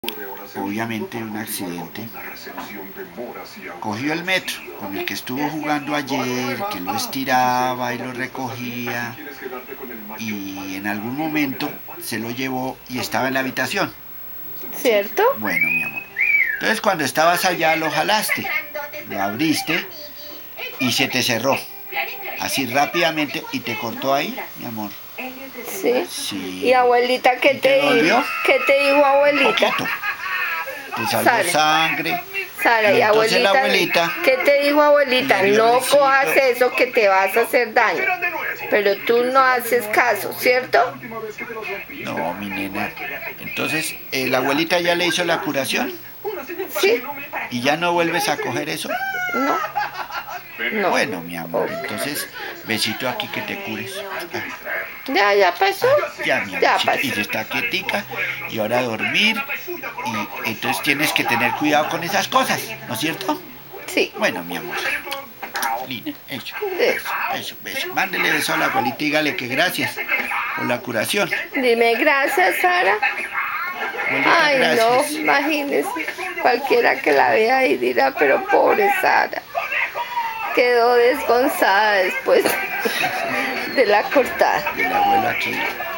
obviamente un accidente. Cogió el metro con el que estuvo jugando ayer, que lo estiraba y lo recogía, y en algún momento se lo llevó y estaba en la habitación. ¿Cierto? Bueno, mi amor. Entonces cuando estabas allá lo jalaste, lo abriste y se te cerró. Así rápidamente y te cortó ahí, mi amor. Sí. Sí. ¿Y abuelita qué te dijo? ¿Qué te dijo abuelita? Poquito. Te salió sangre. Sara, y entonces la abuelita, ¿qué te dijo abuelita? No cojas eso que te vas a hacer daño. Pero tú no haces caso, ¿cierto? No, mi nena. Entonces, ¿la abuelita ya le hizo la curación? Sí. ¿Y ya no vuelves a coger eso? No. No. Bueno, mi amor, entonces, besito aquí que te cures. Ya pasó. Ya, mi amor, Ya pasó. y se está quietica, y ahora a dormir, y entonces tienes que tener cuidado con esas cosas, ¿no es cierto? Sí. Bueno, mi amor. Lina, eso. Mándele beso a la abuelita y dígale que gracias por la curación. Dime gracias, Sara. Abuelita, Ay, gracias. no, imagínese. Cualquiera que la vea ahí dirá, pero pobre Sara. Quedó desgonzada después de la cortada. El abuelo aquí.